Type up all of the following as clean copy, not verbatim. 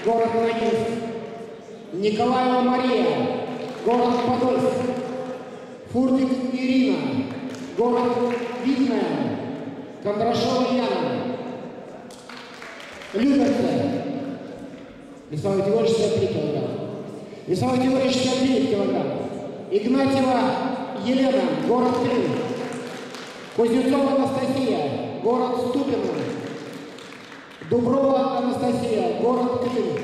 город Ногинск. Николаева Мария, город Подольск. Фуртик Ирина, город Видное. Кондрашова Яна, Люберцы. Весовая категория 63 килограмма. Весовая категория 69 килограмм. Игнатьева Елена, город Крым. Кузнецова Анастасия, город Ступино. Дуброва Анастасия, город Крым.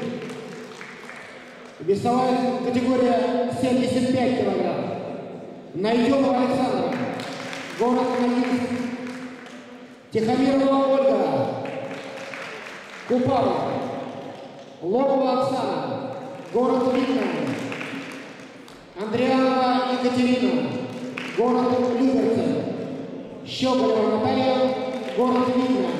Весовая категория 75 килограмм. Найденова Александра, город Ногинск. Тихомирова Ольга, Купава. Лобова Оксана, город Видное. Андрианова Екатерина, город Люберцы. Щеголева Наталья, город Видное.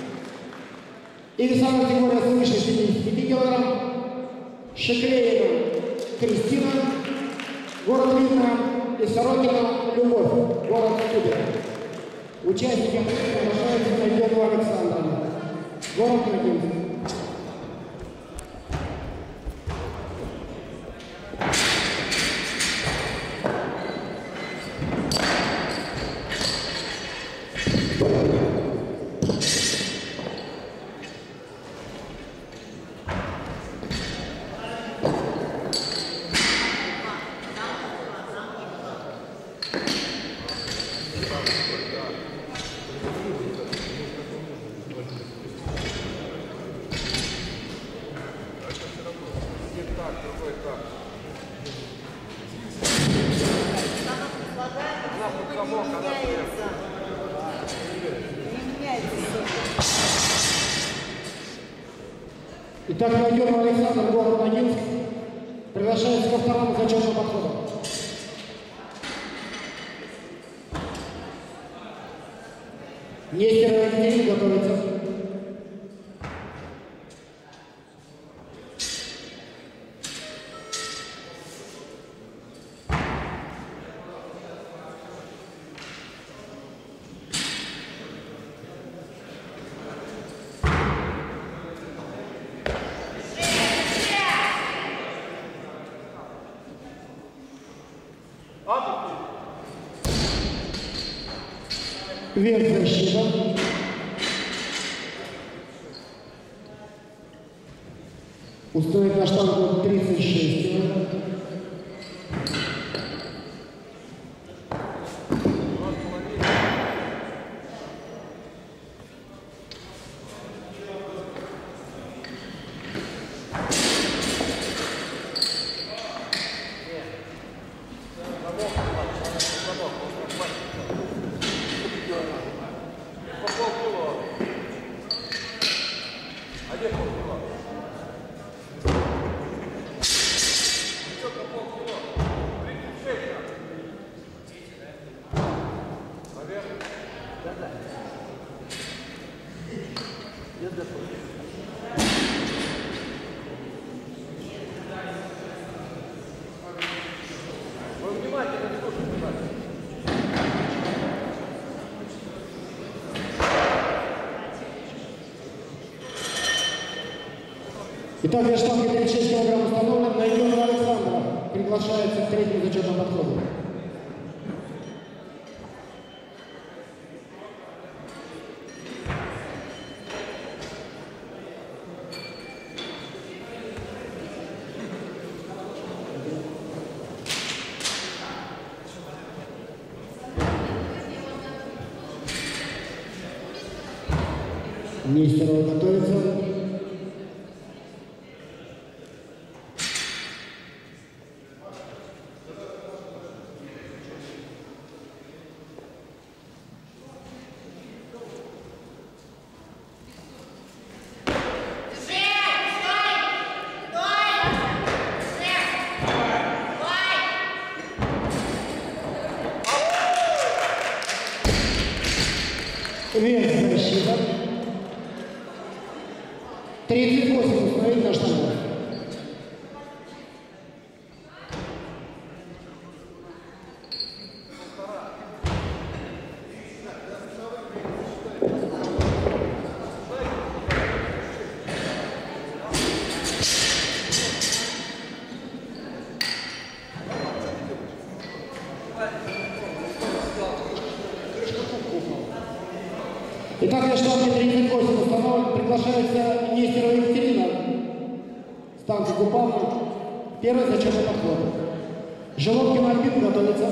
И весовая категория свыше 75 килограмм. Шеклеева Кристина, город Видное. И Сорокина Любовь, город Ступино. Участникам приглашается Найденова Александра, город Ногинск. Итак, Найденова Александр, город Ногинск, приглашается ко второму зачетному подходу. Нестерова Екатерина готовится. Вверх защита. Установить на штангу 36 килограмм. Итак, для штанги 36 килограмм установлен. Найденова Александра приглашается к третьему зачетному подходу. Нестерова готовится. Вверх защита. 38 установить на штангу. Итак, на штанге 38 установлен. Приглашается Нестерова Екатерина. Станция Купавна. Первый зачетный подход. Желобкин Альбин готовится.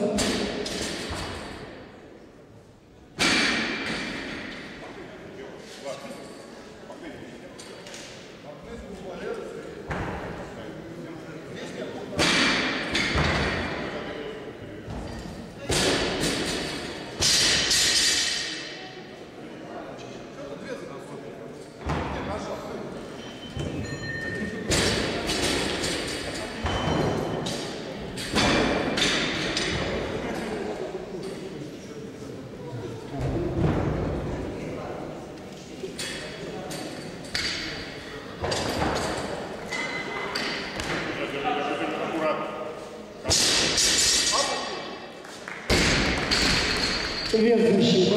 Вес защита.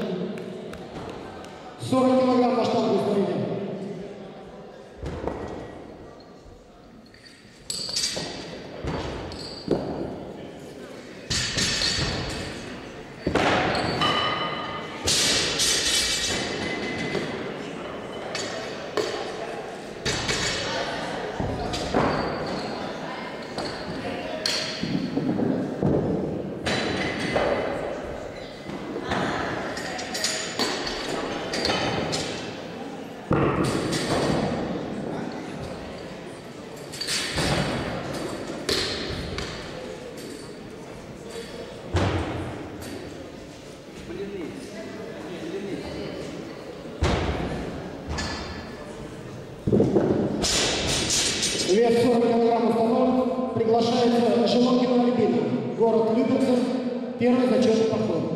40 килограмм на штангу смотрите. Вес 40 килограмм установлен. Приглашается Желобкина Альбина. Город Люберцы. Первый зачетный подход.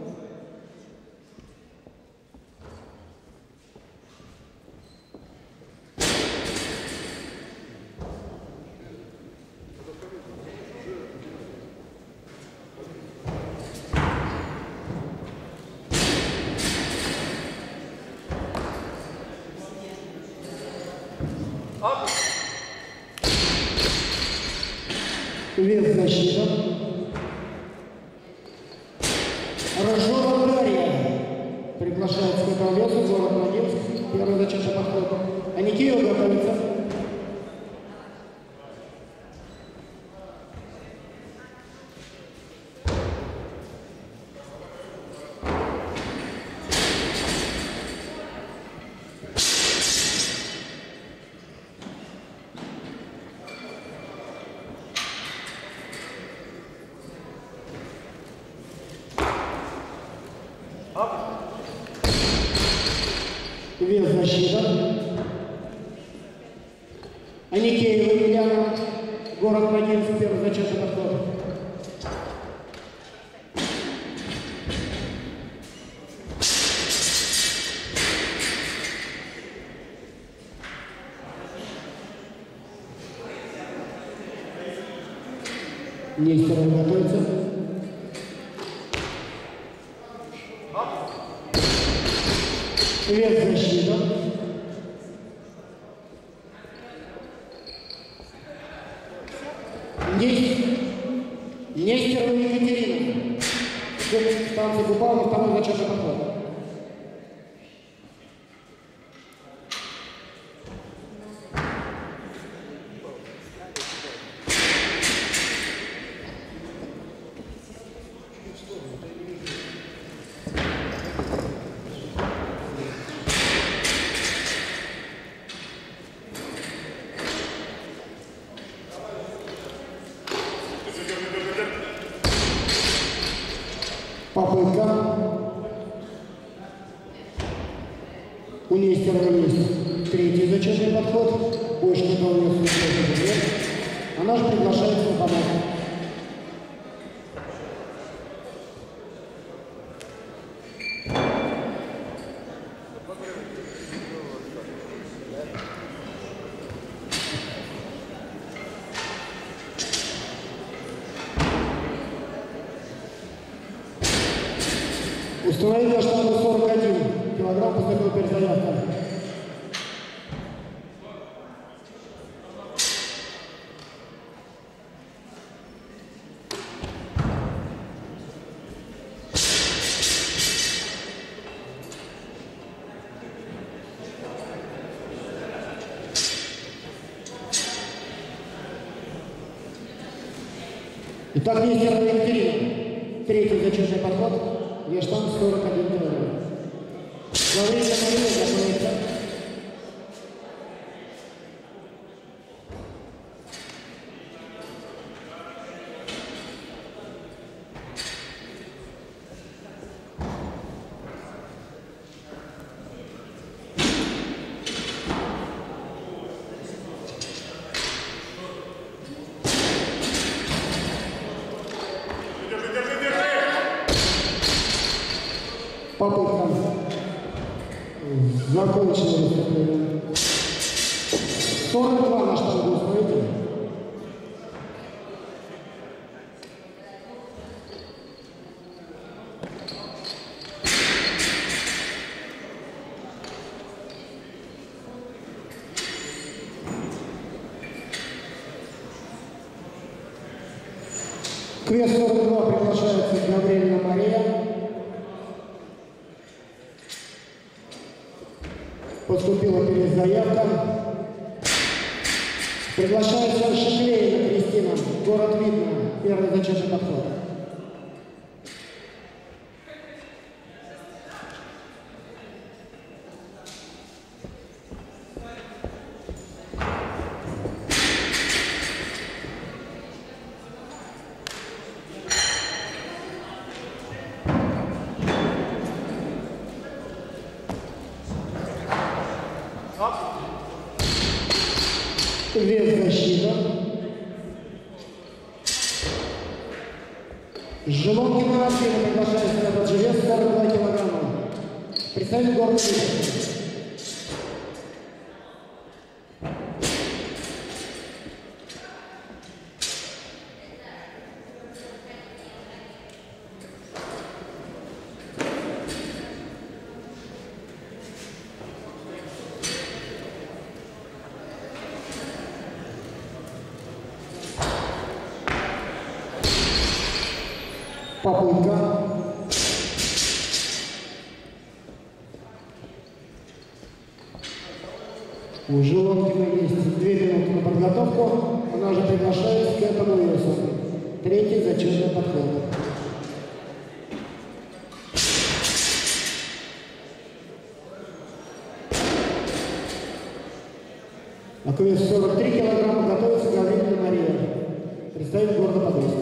Вес защита. Рожова Дарья. Приглашается к этому весу. Город Ногинск. Первый зачетный подход. Аникеева готовится. Вес защита. Аникеева Еляна. Город Ногинск. Первый зачетный подход. Нестеров готовится. Вес защита. Нестерова Екатерина. Станция Купавна. Второй зачетный подход. Попытка. У Нестерова есть третий зачетный подход. Больше никого не слушает. Она же приглашается на помощь. Установили штангу 41 килограмм, поступила перезаявка. Итак, Нестерова Екатерина. Третий зачетный подход. Вештанг 41 килограмм. Гаврилина Мария готовится. Попытка закончена выступление. 42 на штангу установите. К весу 42 приглашается Гаврилина Мария. Поступила перезаявка. Приглашается Шиклеева Кристина, город Видно, первый зачетный подход. Вес защита. Желонкина Артема приглашается на этот же вес 42 килограмма. Представитель города Видно. Попытка. У Желонкина есть 2 минуты на подготовку. Она уже приглашается к этому весу. Третий зачетный подход. А к весу 43 килограмма готовится Гаврилина Мария, представитель города Подольск.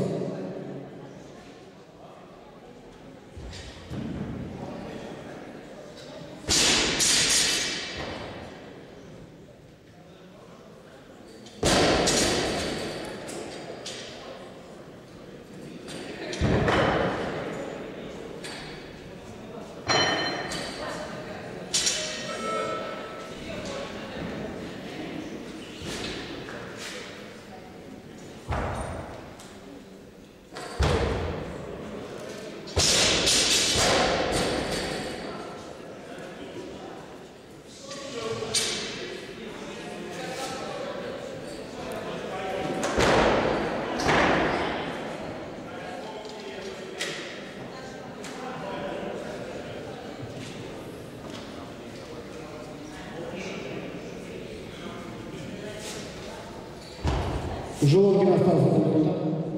Желонкин остался за минуту.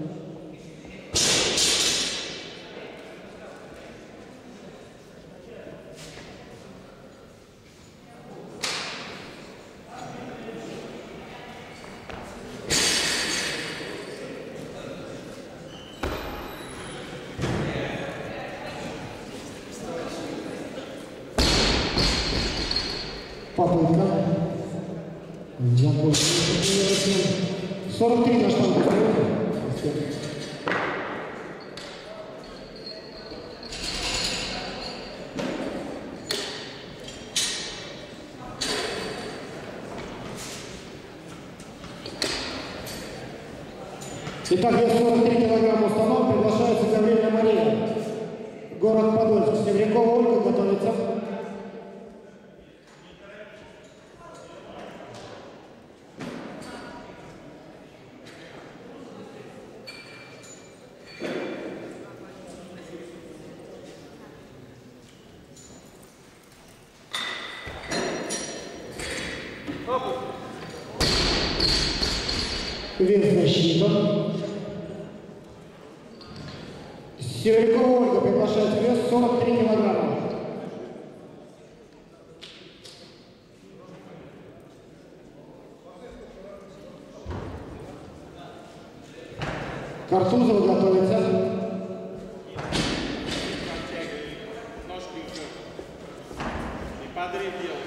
Попытка. 43 на штангу стоит. Итак, вес 43 килограмма установок. Приглашается Гаврилина Мария, город Подольск. Севрякова Ольга готовится. Вес защита. Северякова Ольга приглашается, вес 43 килограмма. Картузова готовится. И подрыв делает.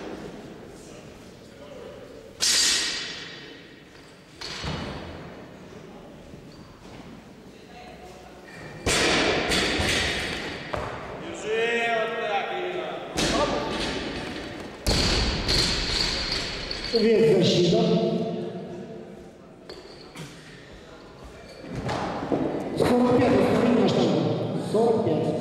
Вес защита. 45, смотрите на штангу. 45.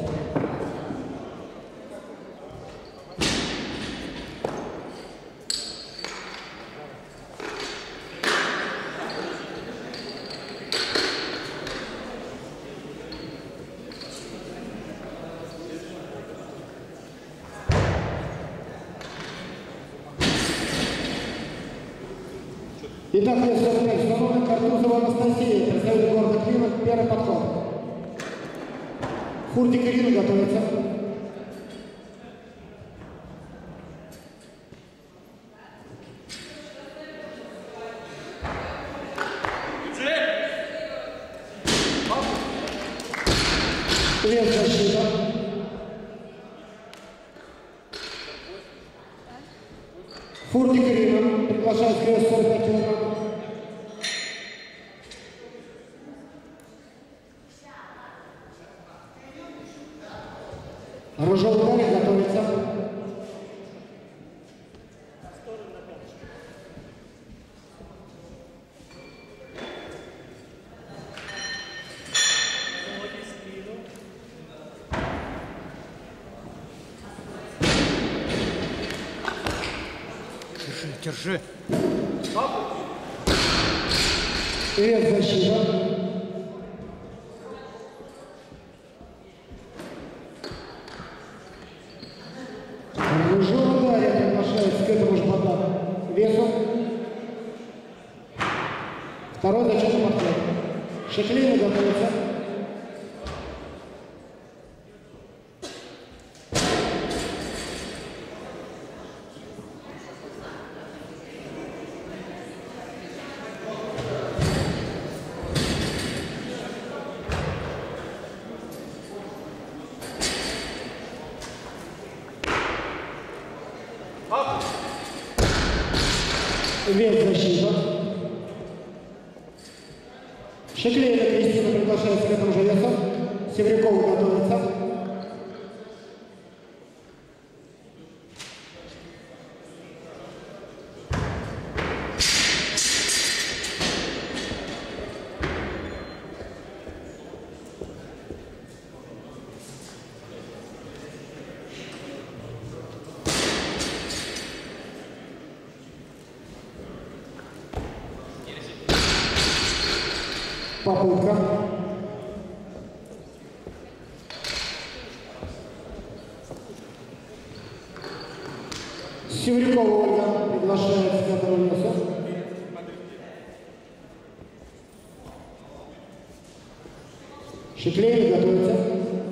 Итак, вес 45. Установлена Картузова Анастасия, представитель города Климат, первый подход. Фуртик Ирина готовится. Вес защита. Фуртик Ирина приглашает к весу 45 килограмм. Ружевый ударик готовится. Держи. Вес защита. Ружевый ударик приглашается к этому жмота весу. Второй зачетный подход. Шеклина готовится. Вес защита. Шеклина Кристина приглашается к этому же весу. Севрякова готовится. Попытка. Севрякова Ольга приглашается к этому весу. Шеклина готовится.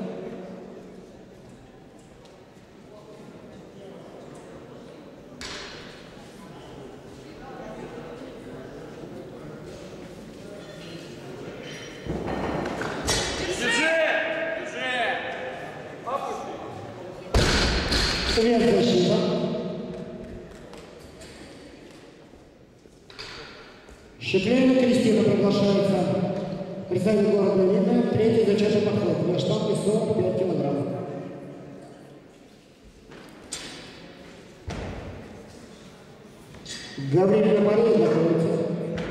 Вес защита. Шеклина Кристина приглашается представитель города Видное, третий зачетный подход. На штанге 45 килограмм. Гаврилина Мария готовится.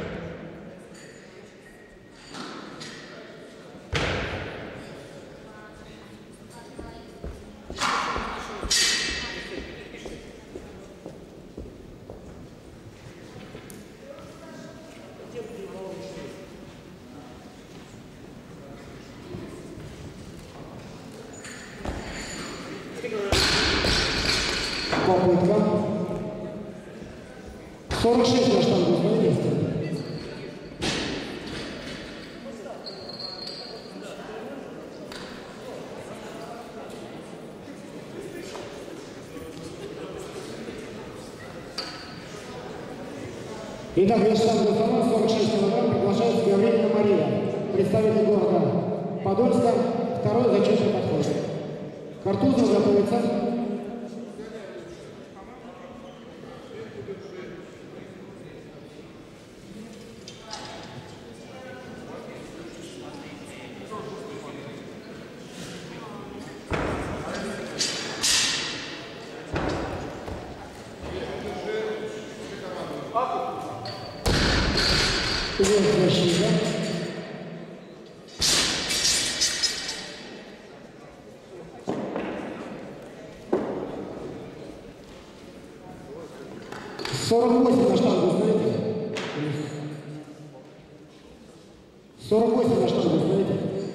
Попытка. 46 на штангу, смотрите. Итак, Вячеслав Гусанов, 46 килограмм, приглашается Гаврилина Мария, представитель города Подольска, второй зачетный подход. Картузов готовится. Защита. «48 на штангу, знаете? 48 на штангу, знаете?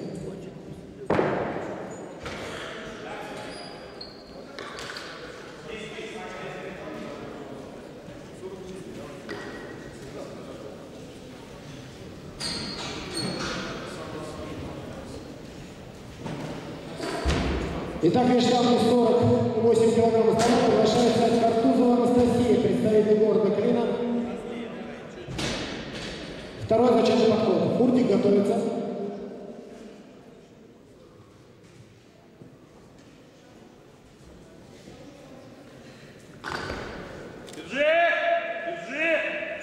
Итак, Вячеслав, 48 килограмм станок, приглашается Картузова Анастасия, представитель города Клина. Второй зачетный подход. Фуртик готовится. Держи! Держи!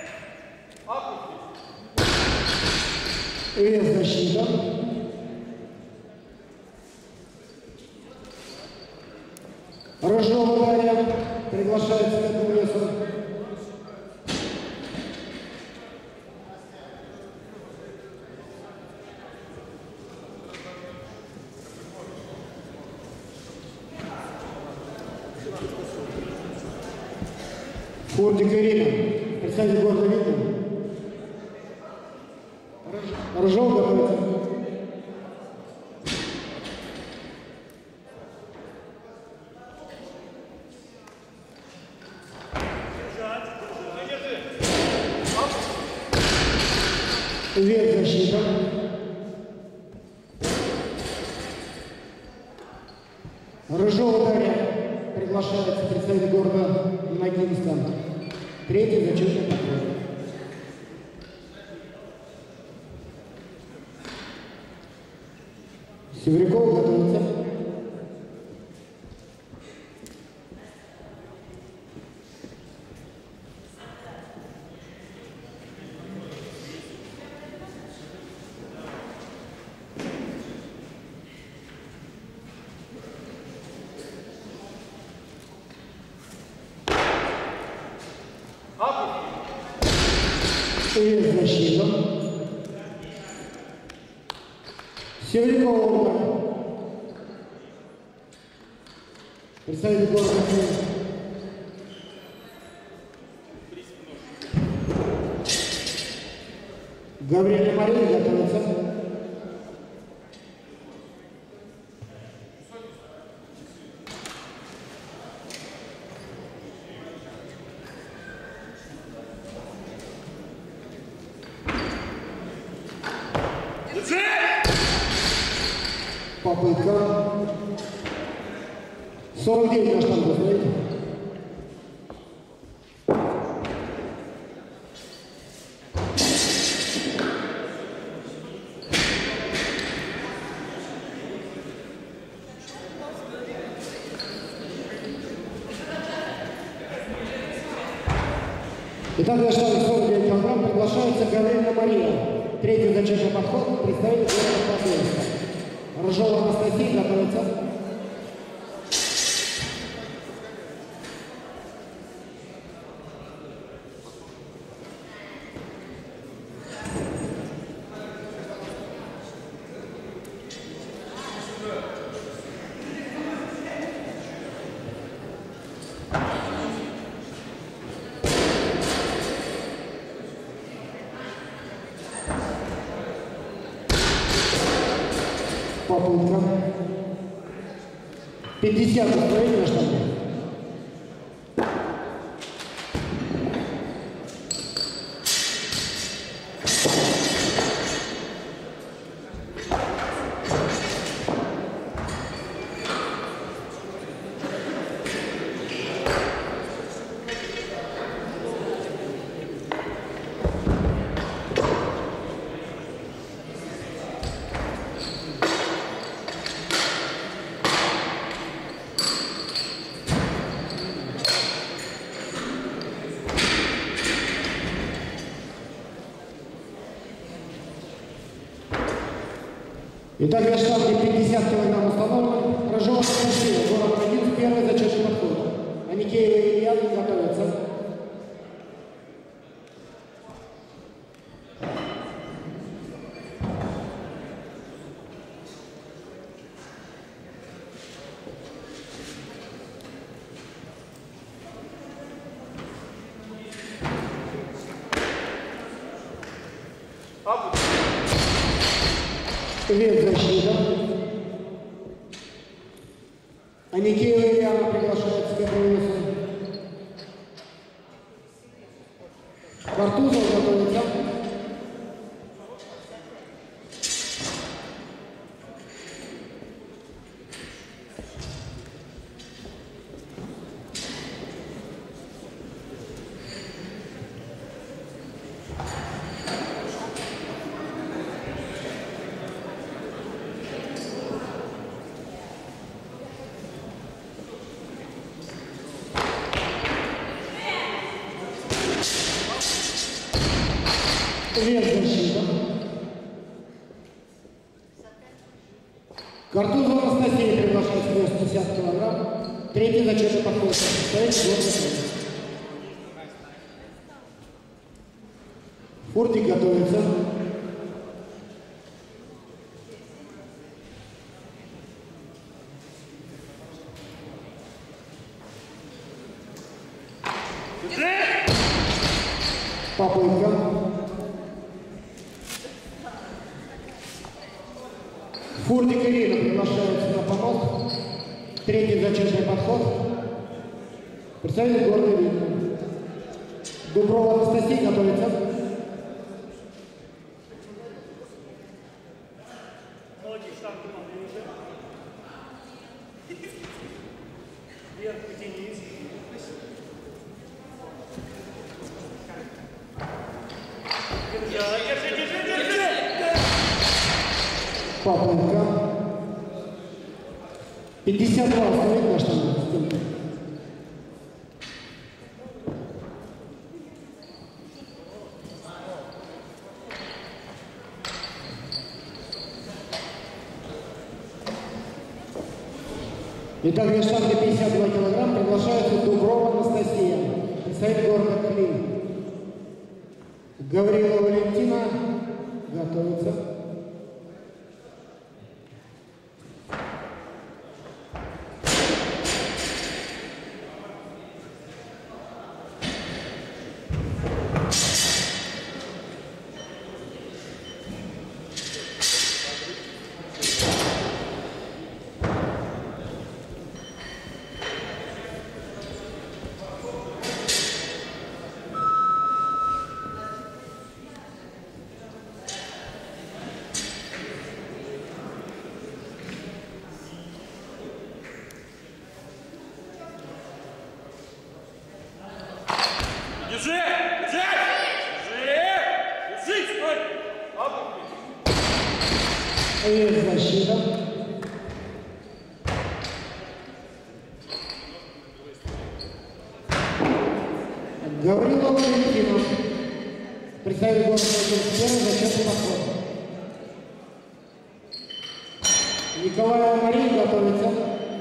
Опусти! Вес защита. Рыжова Дарья приглашается к этому весу. Фуртик Ирина, представитель города Видно. Рыжова готовится. Вес защита. Рыжова Дарья приглашается представитель города Ногинска. Третий зачетный подход. Севряков готовится. Вес защита. Севрякова представитель города Клин. Гаврилина Мария готовится. Попытка. 49 на штангу, знаете? Итак, для штанги 49 килограмм приглашается Гаврилина Мария. Третий зачетный подход, представитель города Подольска. Рыжова Анастасия готовится. Попытка. 50 установить на штанге. Итак, для штанги 50 кг установлен. Рожок Россия, город Родинск, первый зачетный подход. Аникеева и Илья готовятся. Вес защита. Аникеева и Ильяна приглашаются к этому весу. Картузов готовится. Вес защита. Картузова Анастасия приглашается вес 50 кг. Третий зачетный подход. Фуртик готовится. Попытка. Фуртик Ирина приглашается на помост. Третий зачетный подход. Представитель города Видно. Дуброва Анастасия готовится. Ноги, штанги поближе. Вверх потянись. Держи. Попытка. 52 остановить на штангу. Итак, для штанги 52 кг приглашается Дуброва Анастасия, представитель города Клин. Гаврилова Валентина готовится. Держи, стой! Вес защита. Гаврилова Валентина, представитель города Родинск, зачетный подход. Николаева Мария готовится.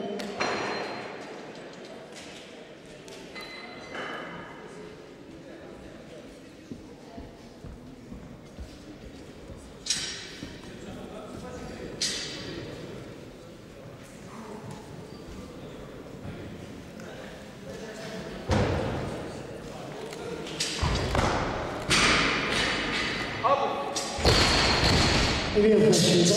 Вес защита.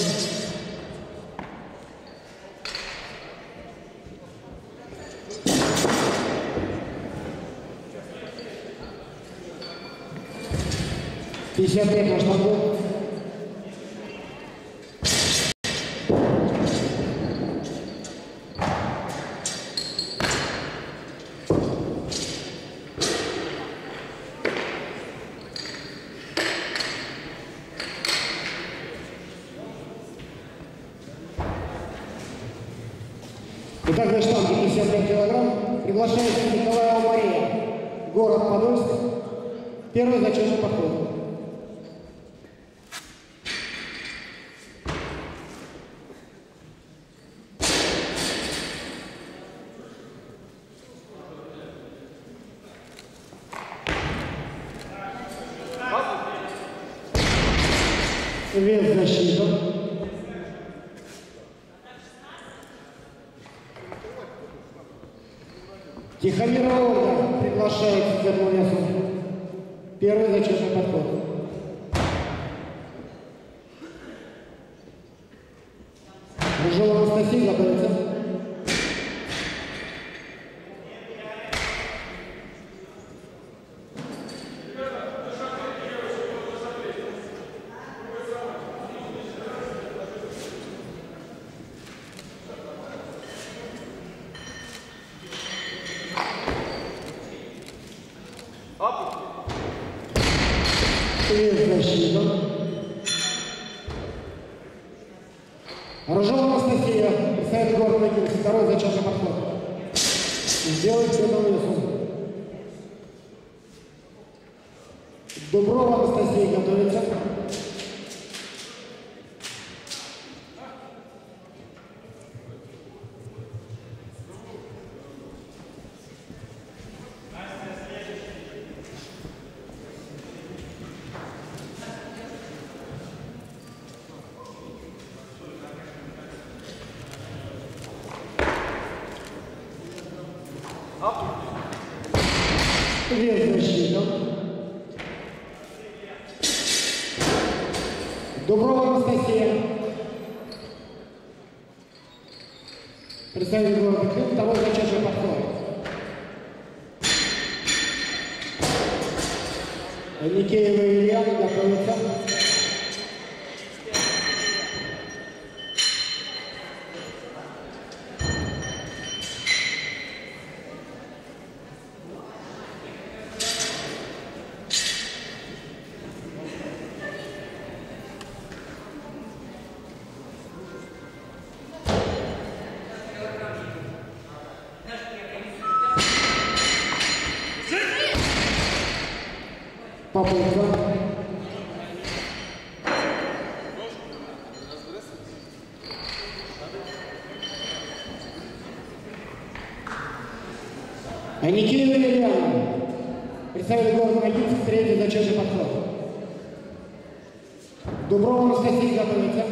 Пятьдесят пять на штангу. Итак, для штанги 55 кг приглашается Николаева Мария, город Подольск, первый зачетный подход. Вес защита. Тихомирова Ольга приглашается к этому весу. Первый зачетный подход. Рыжова Анастасия готовится. Защита. Рыжова Анастасия представит город Нагин. Второй зачетный подход. Сделает к этому весу. Дуброва Анастасия готовится. Вес защита. Дуброва Анастасия. Представитель города Крым. Второй зачетный подход. Никеева Илья готовится. Попытка. Никеева Ильяна. Представитель города Ногинск. Третий зачетный подход. Дуброва Анастасия готовится.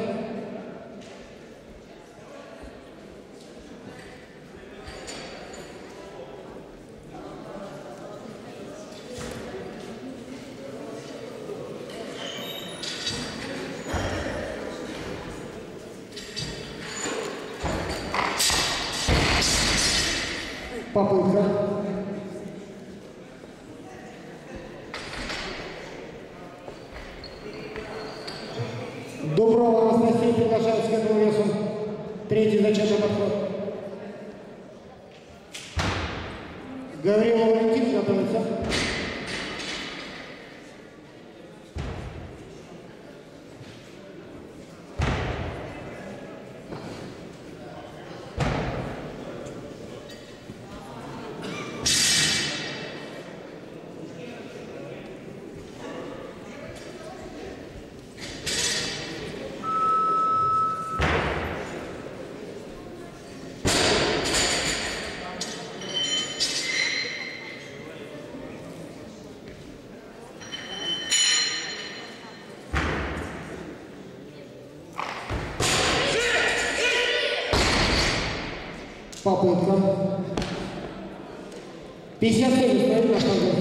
Попытка. Дуброва Анастасия приглашается к этому весу. Третий зачетный подход. Гаврилова Валентин готовится. Попытка. 57 стоит на штанге.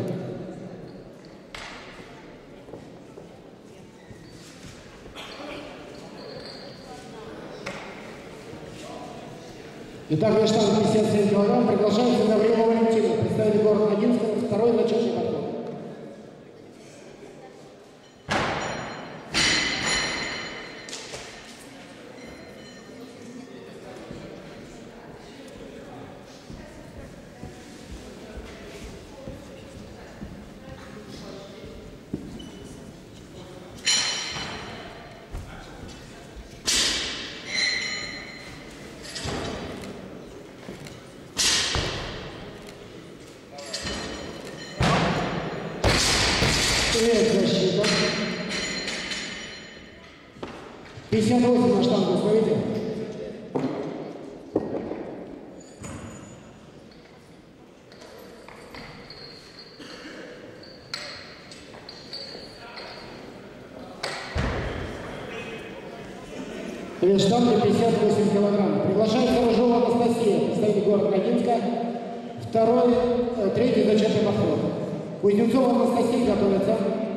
Итак, на штанге 57 килограмм приглашается Гаврилова Валентина, представитель города Ногинска, второй зачетный подход. Защита. 58 на штангу, смотрите. Вес штанги 58 килограмм. Приглашается Рыжова Анастасия, представитель города Ногинска. Третий зачетный подход. Кузнецова Анастасия готовится.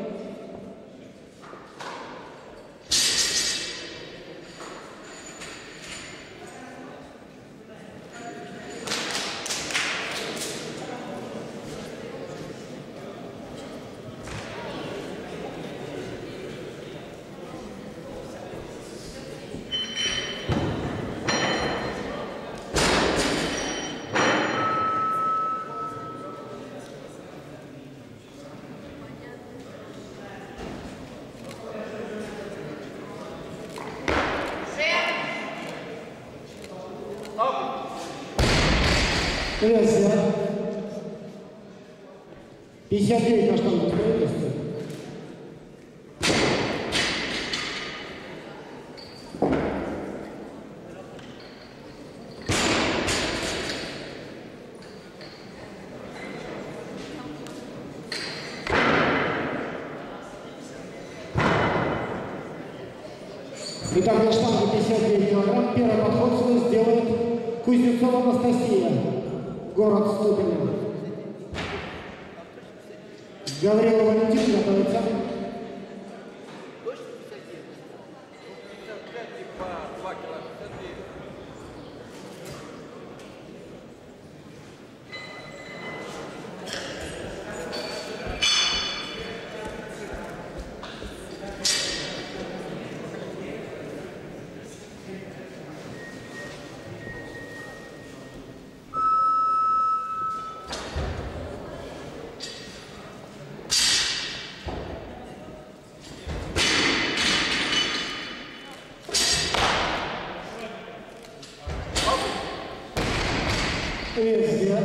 Вес взят. 59 на штангу строительства. Итак, на штангу 59 килограмм. Первый подход свой сделает Кузнецова Анастасия. Город Ступино. Гаврилова Валентин готовится. Вес взят.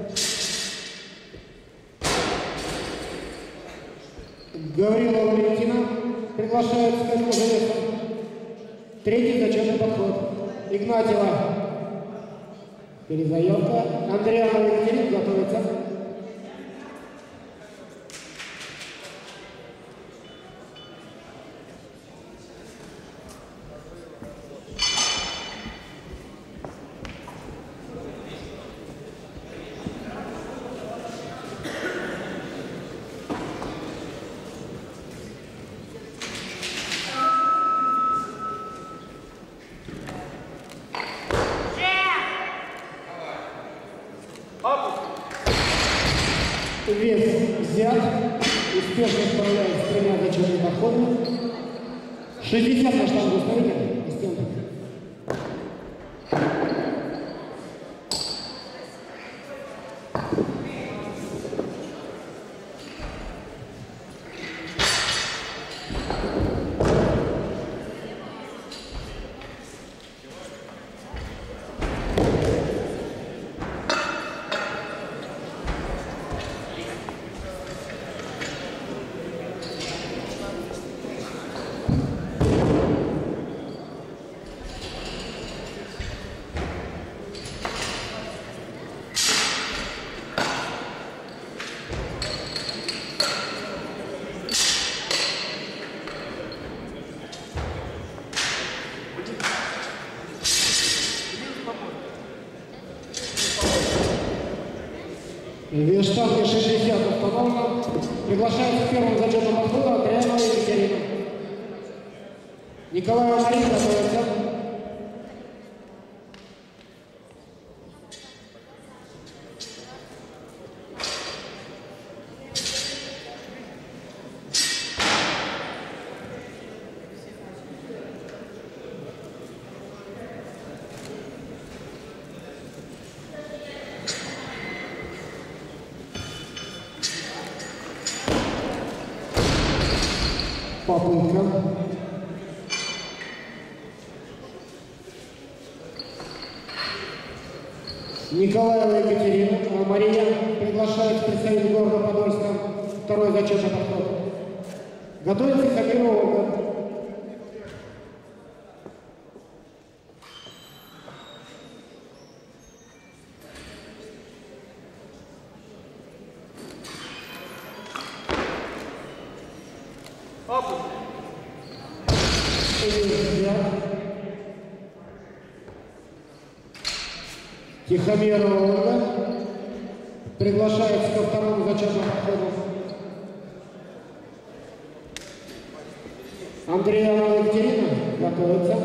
Гаврилова Валентина приглашается к этому же весу. Третий зачетный подход. Игнатьева перезаемка. Андреянова Екатерина готовится. Вес взят, успешно справляется с тремя зачетными подходами. 60 на штангу установите, ассистент. Вес штанги 60 установлено. Приглашается к первому зачетному подходу Андреянова Екатерина. Николаева Мария готовится. Попытка. Николаева Екатерина, Мария приглашает представитель города Подольска. Второй зачетный подход. Готовится Хабирова. Тихомирова Ольга приглашается ко второму зачетному подходу. Андреева Екатерина готовится.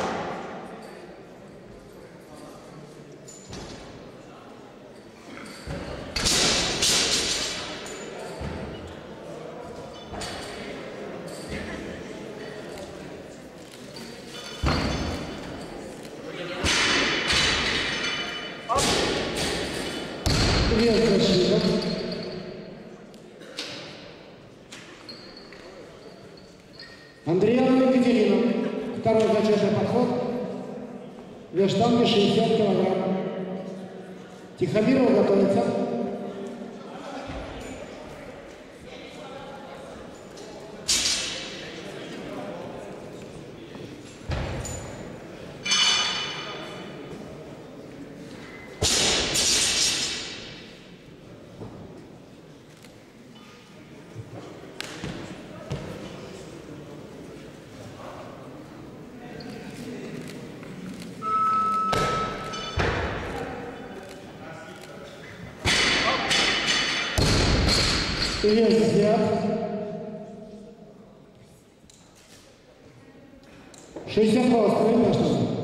Вес защита. Андреева Екатерина. Второй зачетный подход. Вес штанги 60 килограмм. Тихомирова готовится. Вес взят. 62 установили, что ли?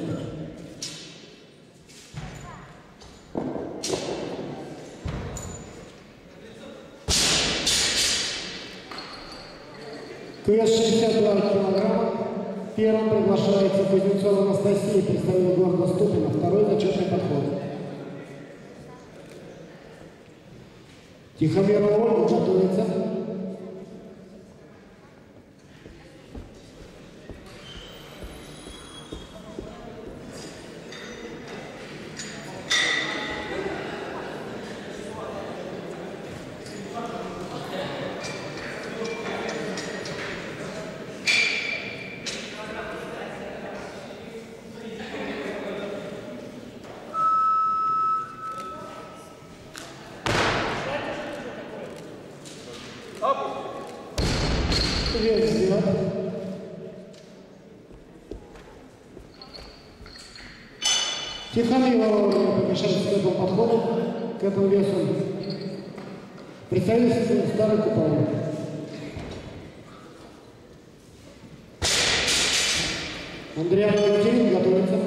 Вес 62 килограмма. Первым приглашается Кузнецова Анастасия, представитель города Ступино. Второй зачетный подход. Тихомирова Ольга готовится. Вес взят. Тихомирова Ольга приглашается к этому подходу, к этому весу. Представитель Старой Купавы. Андреева Екатерина готовится.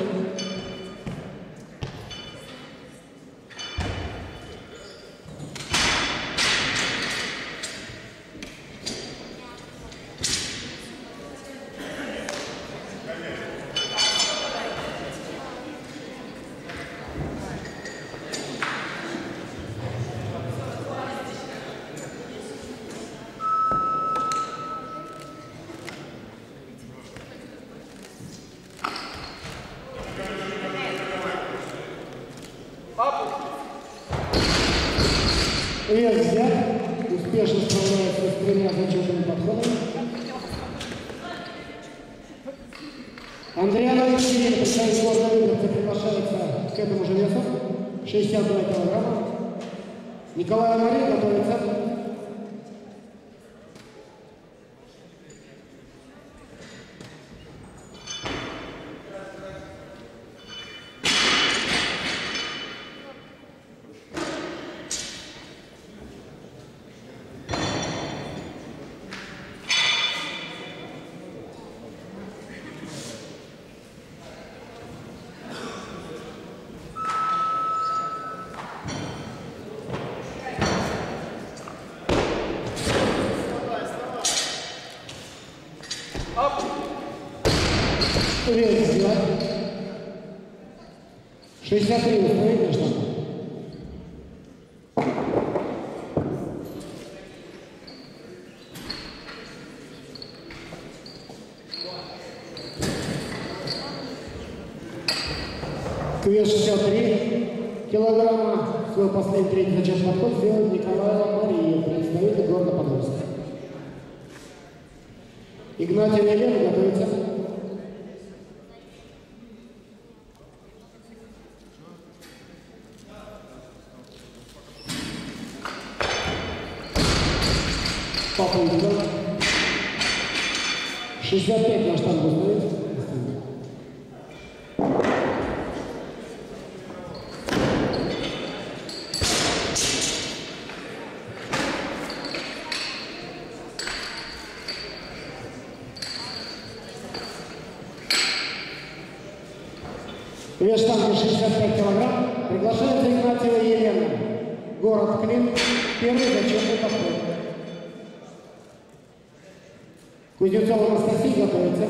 Вес взят. Успешно справляется с тремя зачетными подходами. Андреева Екатерина, представитель города Люберцы, приглашается к этому же весу. 62 килограмма. Николаева Мария готовится. Вес взят. 63 установить что? Вес 63 килограмма. Свой последний третий зачетный подход сделает Николаева Мария, представитель города Подольска. Игнатьева Елена готовится. Попытка. 65 на штангу стоит. Вес штанги 65 килограмм. Приглашается Игнатьева Елена. Город Клин. Первый зачетный подход. Кузнецова Анастасия готовится.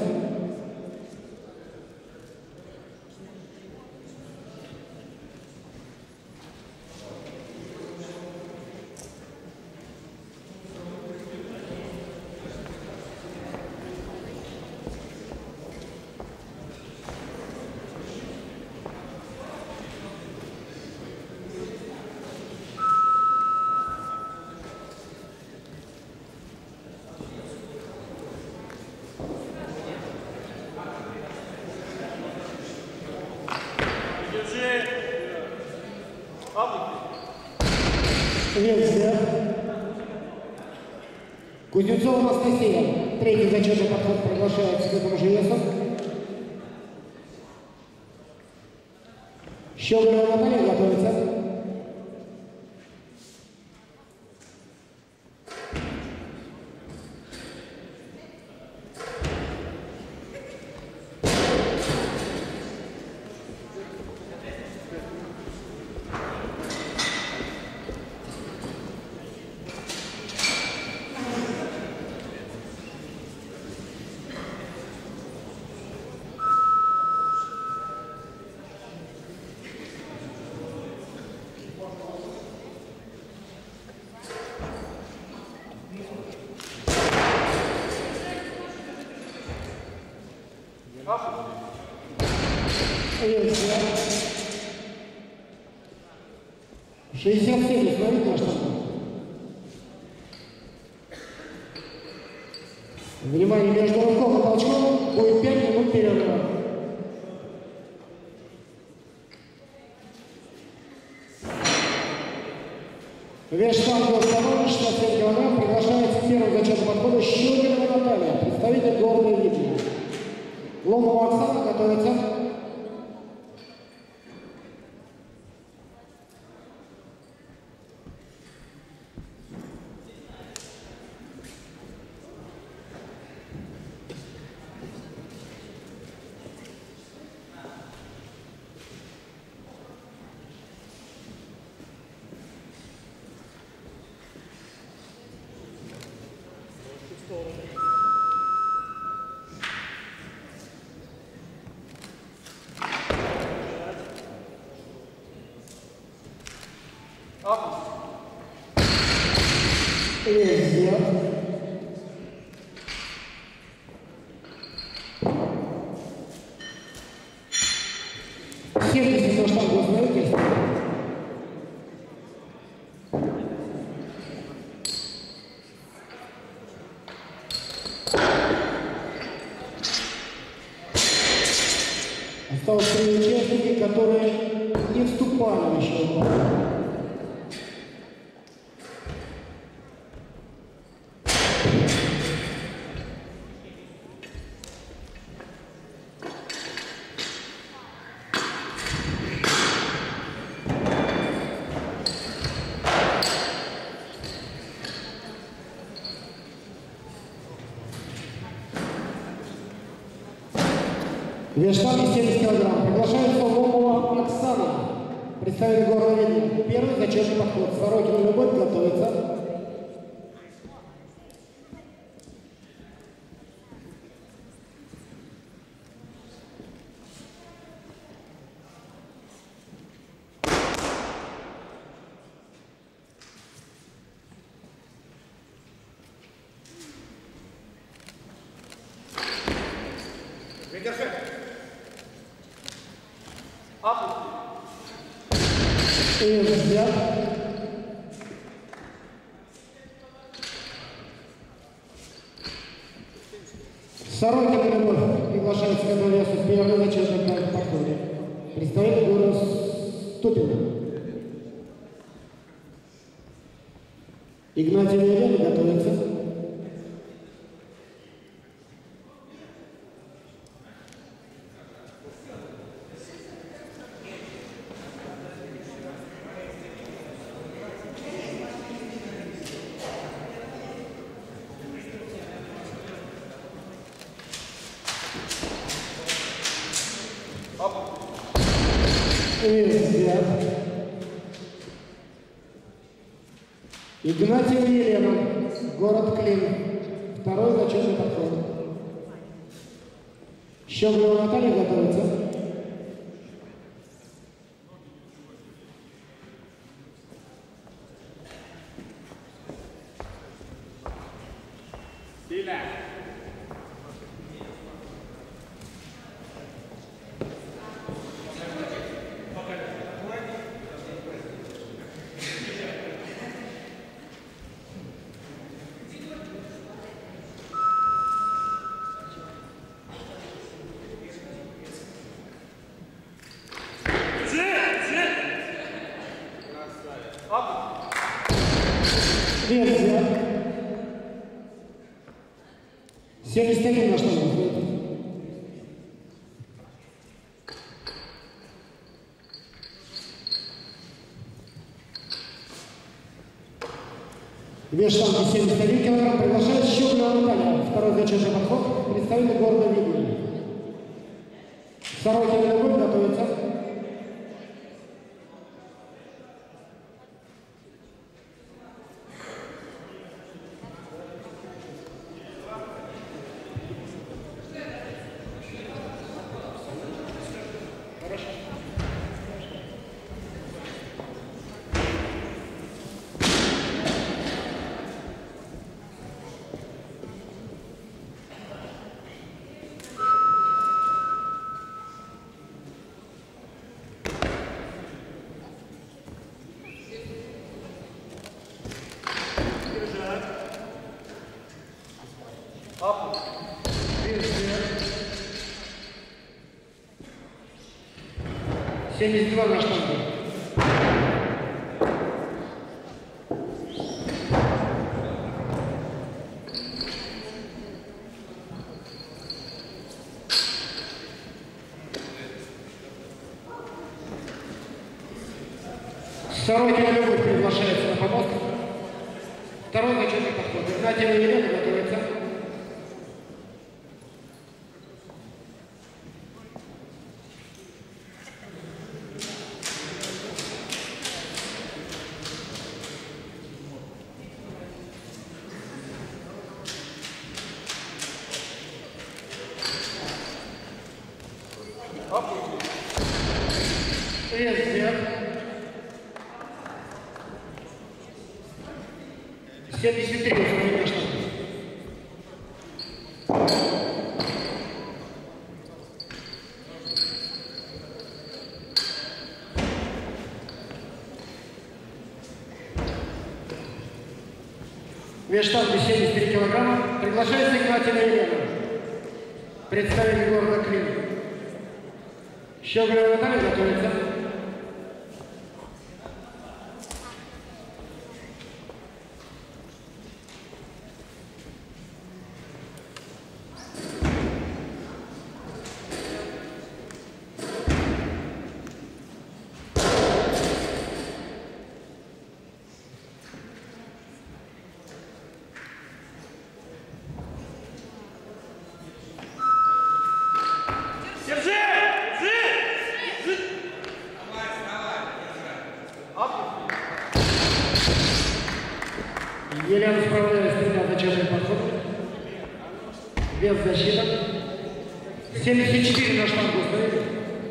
Вес вверх. Кузнецова Анастасия. Третий зачетный подход приглашается к этому же весу. Щеголева Наталья готовится. Вес вверх. 67, смотрите на штангу. Внимание, между рывком и толчком будет 5 минут перерыва. Вес штанги установлен 67 килограмм. Приглашается к первому зачету подхода Щеголева Наталья, представитель города Видное. Ломова Оксана готовится. Вес вверх. Сервис на штангу узнаете? Осталось 3 участники, которые не вступали еще в бой. Вес штанги 70 килограмм. Приглашается Ломова Оксана, представитель города Видное. Первый зачетный подход. Сорокина Любовь готовится. И взгляд. Сорокина Любовь приглашается к этому весу в первый зачетный подходе. Представитель города Ступино. Игнатьева Елена готовится. Взгляд. Игнатьева Елена, город Клин. Второй зачетный подход. Щеглова Наталья готовится. Взгляд. 71 на штангу. Вес штанги 71 килограмм. Приглашает Щеглова Наталья. Второй зачетный подход. Представитель города Видное. Сорокин Любовь готовится. Все 72 на штангу. Сорокина Любовь приглашается на помост. Второй зачетный подход. Игнатьева Елена готовится. Взгляд. 73 на штангу. Вес штанги 73 килограмма. Приглашается Игнатьева Елена. Представитель города Клин. Щеглова Наталья готовится. Елена справляется с тремя зачетными подходами. Вес защита. 74 на штангу стоит.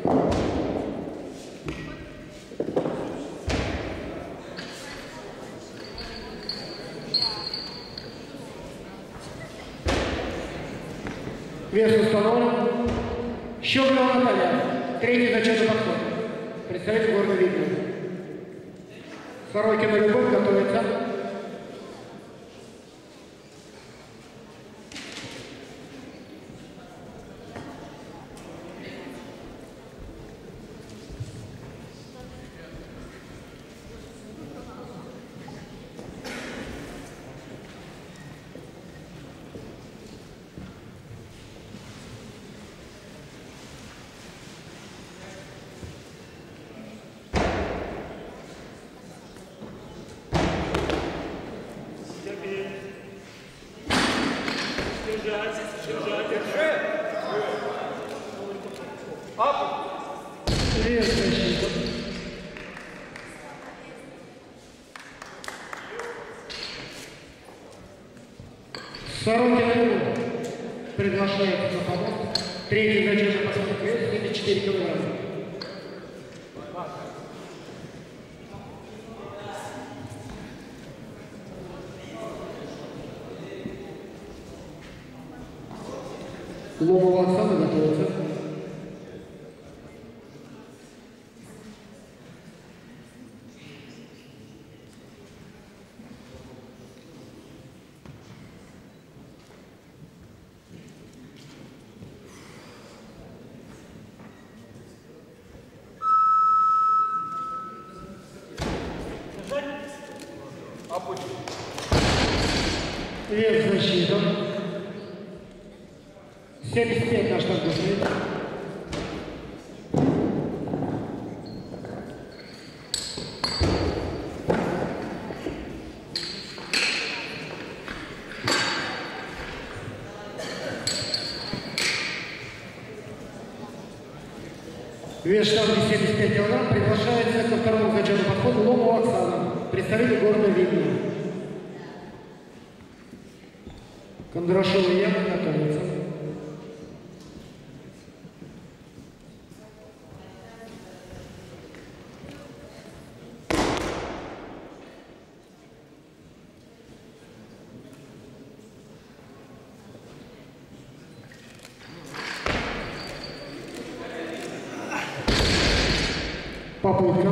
Вес установлен. Щеглова Наталья. Третий зачетный подход. Представитель города Видное. Сорокина Любовь готовится. Сорокин приглашается на помост. Третий зачетный подход вес, 74 килограмма. Ломова Оксана готовится. Вес защита. 75 на штангу стоит. Вес штанги 75 килограмм. Приглашается ко второму зачетному подходу Ломова Оксана, представитель города Видно. Кондрашова Яна готовится. Попытка.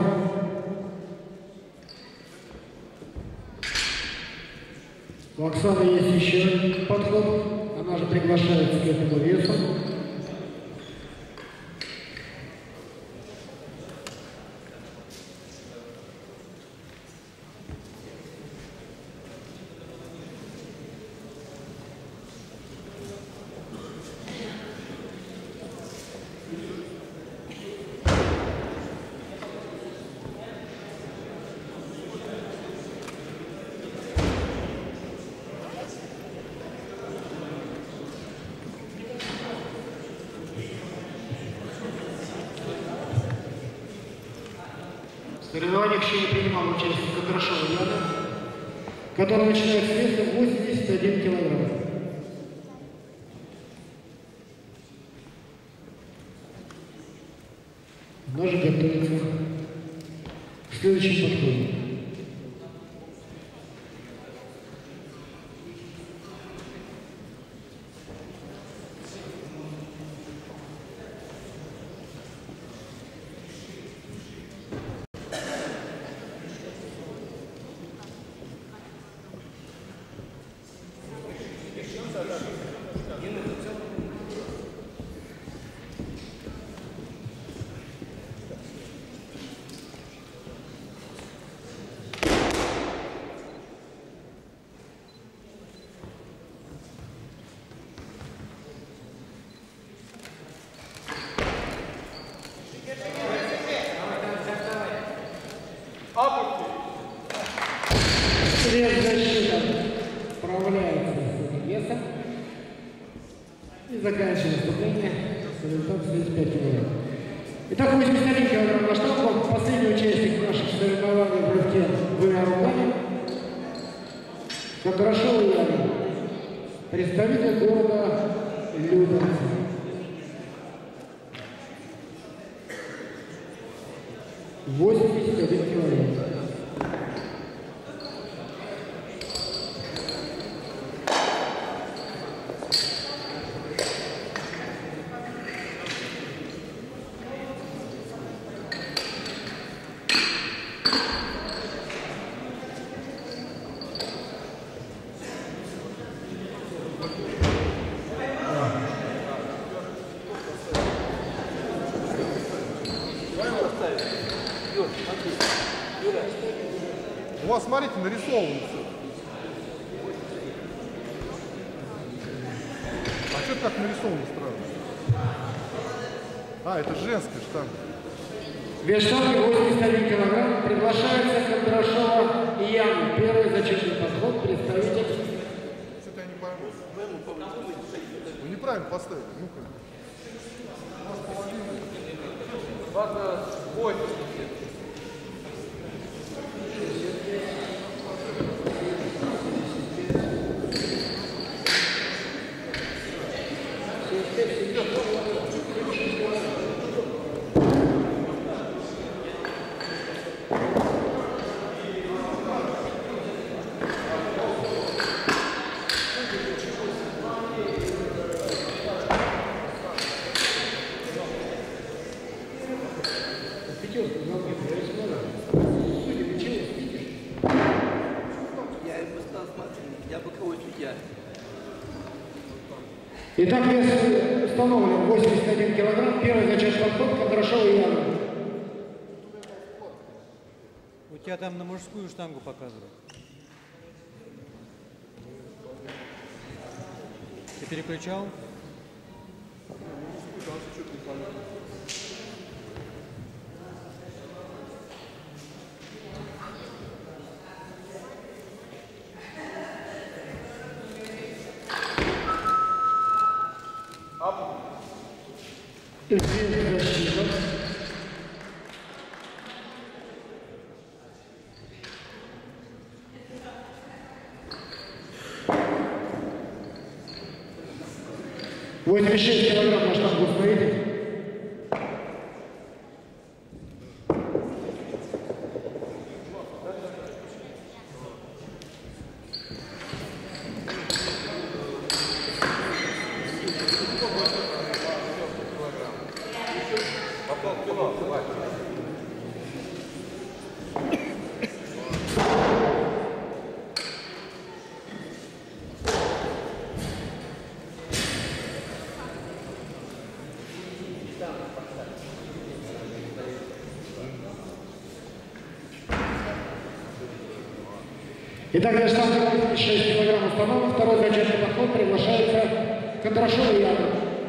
У Оксаны есть еще подход. Она же приглашается к этому весу. В соревнованиях еще не принимал участие Кондрашова Яна, который начинает с веса 81 килограмм. Она же готовится к следующему подходу. Вес защита справляется с этим весом и заканчивает выступление с результатом 75 килограмм. Итак, 81 килограмм на штангу. Последний участник наших соревнований в рывке двумя руками. Кондрашова Яна, представитель города Люберцы. — 81 килограмм. У вас, смотрите, нарисовано все. А что так нарисовано странно? А, это женская штанга. Вес штанги 81 килограмм. Приглашается Кондрашова Яна. Первый зачетный подход, представитель. Что-то я не пойму. Вы неправильно поставили. Ну-ка. Ой. боковой судья. Итак, вес установлен 81 килограмм. Первый зачет подход Кондрашова Яна. У тебя там на мужскую штангу показывают. Ты переключал? Защита. Будет 6 килограмм на штангу установите. Итак, для штанги 6 килограмм установок. Второй зачетный подход приглашается Кондрашова Яна.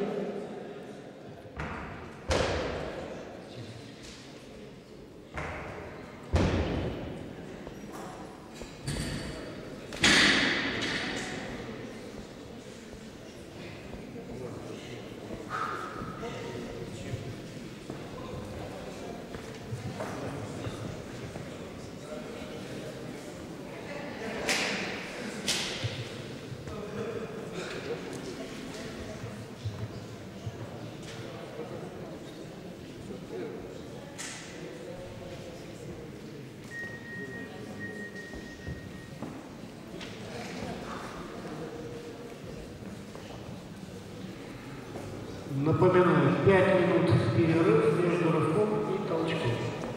Напоминаю, 5 минут перерыв между рывком и толчком.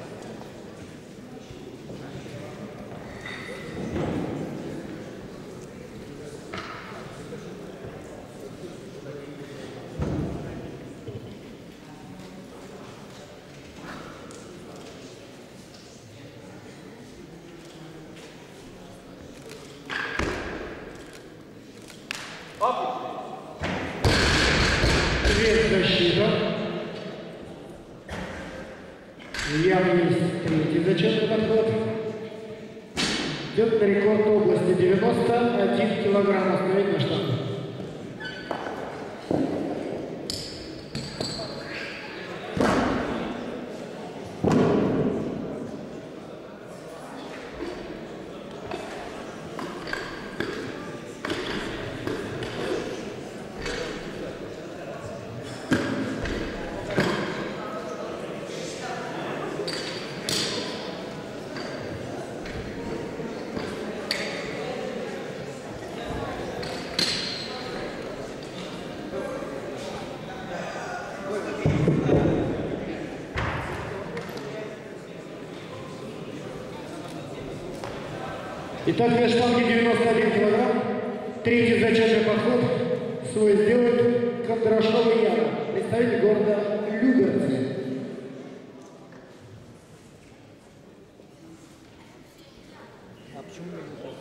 Защита. Явно есть третий зачетный подход. Идет на рекорд области 91 килограмм. Остановить на штангу. Итак, вес штанги 91 килограмм. Третий зачетный подход свой сделает Кондрашова Яна, представитель города Люберцы. А почему не выжил?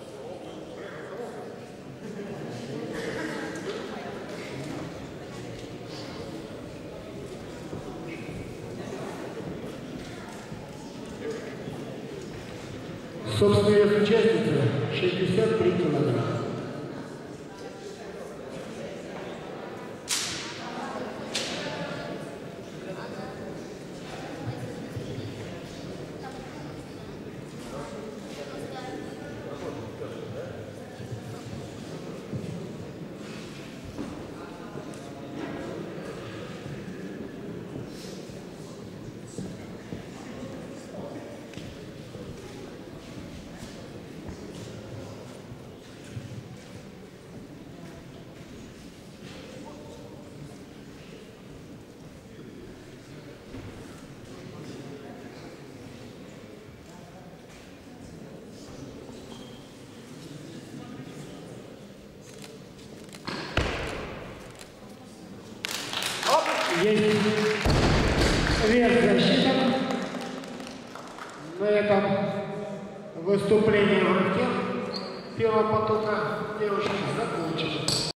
Собственный вес участницы 63 килограмма. Есть вес защита. На этом выступление в руке первого потока девушек закончено.